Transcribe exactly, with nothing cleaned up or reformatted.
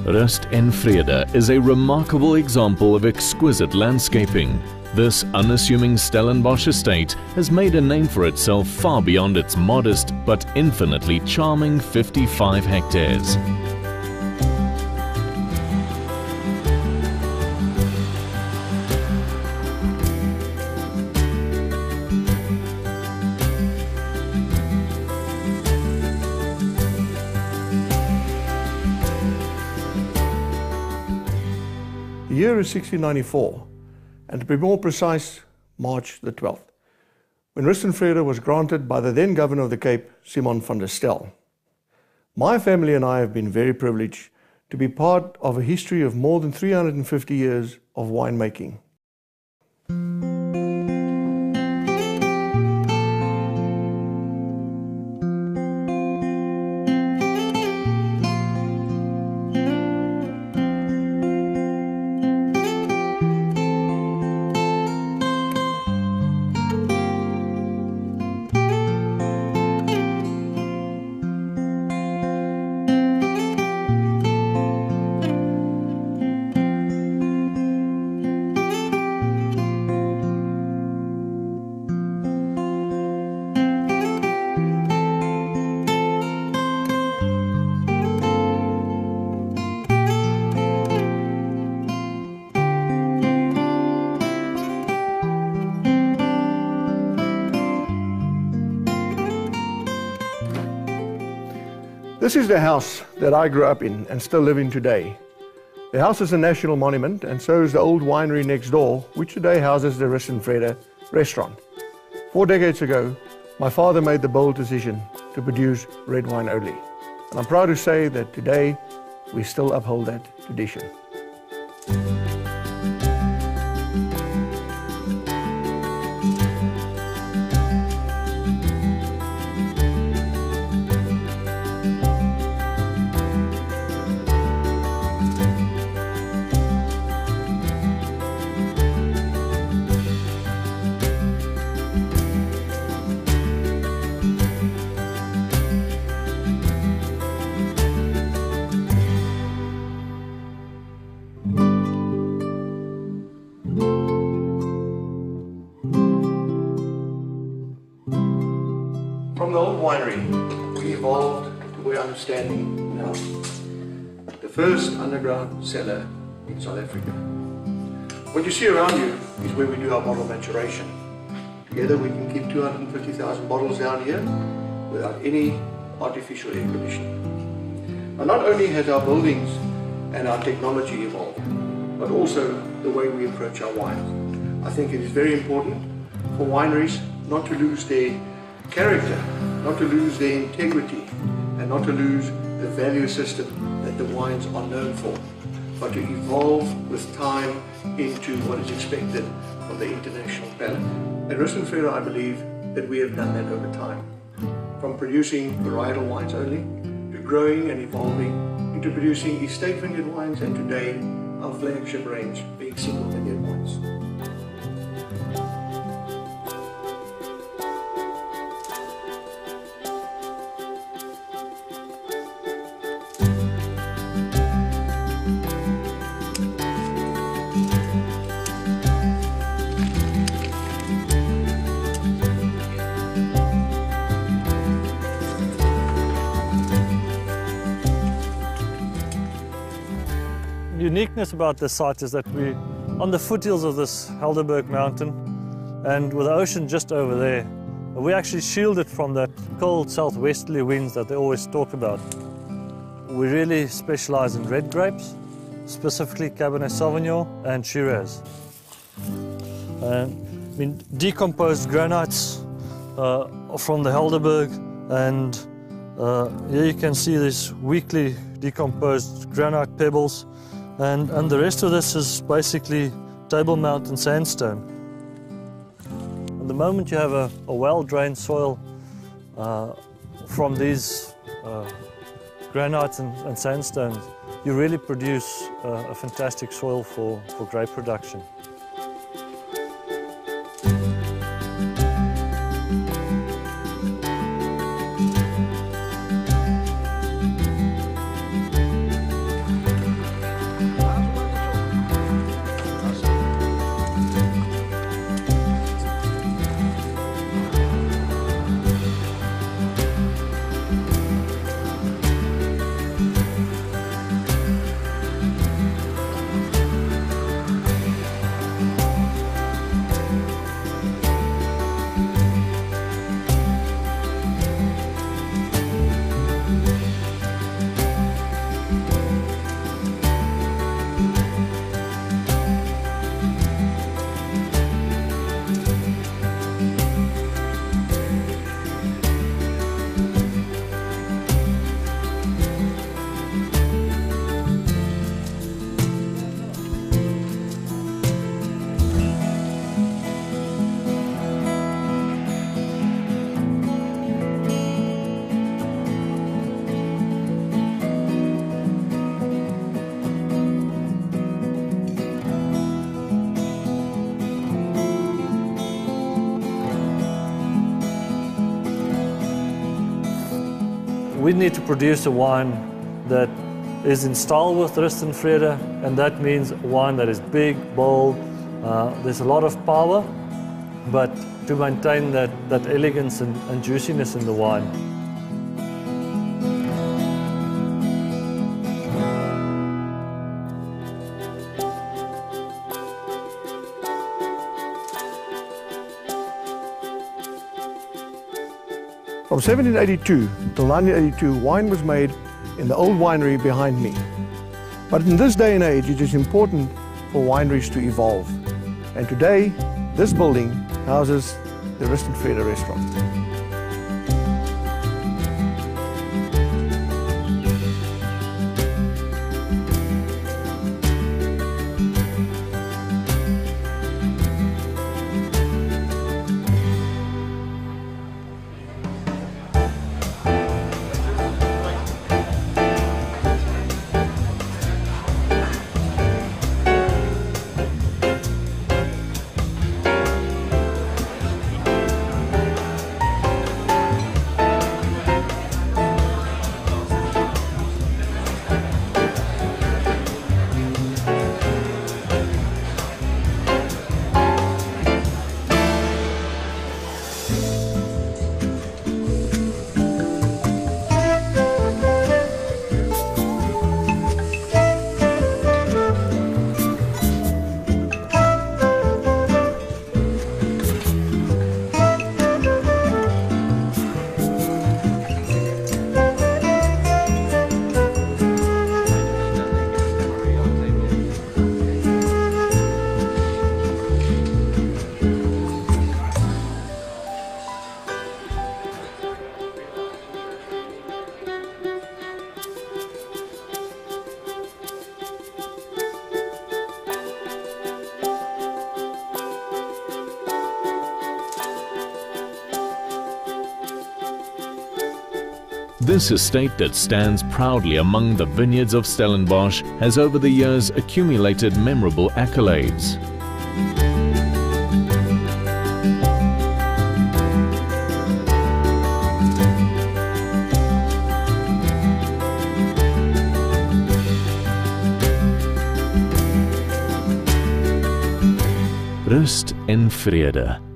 Rust en Vrede is a remarkable example of exquisite landscaping. This unassuming Stellenbosch estate has made a name for itself far beyond its modest but infinitely charming fifty-five hectares. The year is sixteen ninety-four, and to be more precise, March the twelfth, when Rust en Vrede was granted by the then Governor of the Cape, Simon van der Stel. My family and I have been very privileged to be part of a history of more than three hundred fifty years of winemaking. This is the house that I grew up in and still live in today. The house is a national monument, and so is the old winery next door, which today houses the Rust en Vrede restaurant. Four decades ago, my father made the bold decision to produce red wine only. And I'm proud to say that today we still uphold that tradition. From the old winery, we evolved to where understanding now. The first underground cellar in South Africa. What you see around you is where we do our bottle maturation. Together we can keep two hundred fifty thousand bottles down here without any artificial air conditioning. Now, not only has our buildings and our technology evolved, but also the way we approach our wines. I think it is very important for wineries not to lose their character, not to lose their integrity, and not to lose the value system that the wines are known for, but to evolve with time into what is expected from the international palate. At Rust en Vrede, I believe that we have done that over time, from producing varietal wines only, to growing and evolving into producing estate vineyard wines, and today our flagship range being single vineyard wines. The uniqueness about this site is that we're on the foothills of this Helderberg mountain, and with the ocean just over there, we're actually shielded from that cold southwesterly winds that they always talk about. We really specialize in red grapes, specifically Cabernet Sauvignon and Shiraz. Uh, I mean, decomposed granites uh, from the Helderberg, and uh, here you can see these weakly decomposed granite pebbles. And, and the rest of this is basically Table Mountain sandstone. And the moment you have a, a well-drained soil uh, from these uh, granites and, and sandstones, you really produce uh, a fantastic soil for, for grape production. we need to produce a wine that is in style with Rust en Vrede, and that means wine that is big, bold, uh, there's a lot of power, but to maintain that, that elegance and, and juiciness in the wine. From seventeen eighty-two till nineteen eighty-two, wine was made in the old winery behind me. But in this day and age, it is important for wineries to evolve. And today, this building houses the Rust en Vrede restaurant. This estate that stands proudly among the vineyards of Stellenbosch has over the years accumulated memorable accolades. Rust en Vrede.